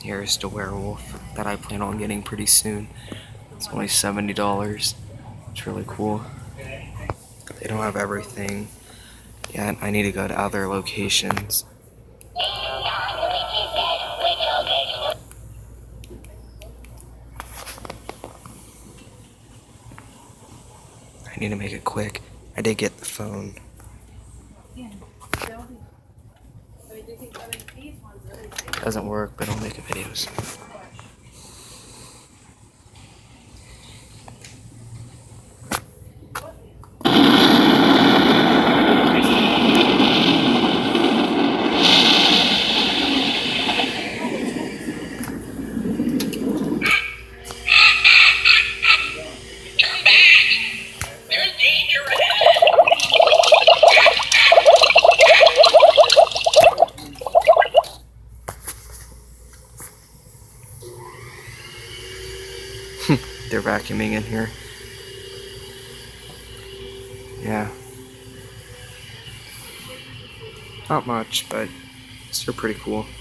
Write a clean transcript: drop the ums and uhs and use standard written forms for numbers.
Here's the werewolf that I plan on getting pretty soon. It's only $70. It's really cool. They don't have everything yet. I need to go to other locations. I need to make it quick. I did get the phone. Doesn't work, but I'll make a videos. They're vacuuming in here. Yeah. Not much, but still pretty cool.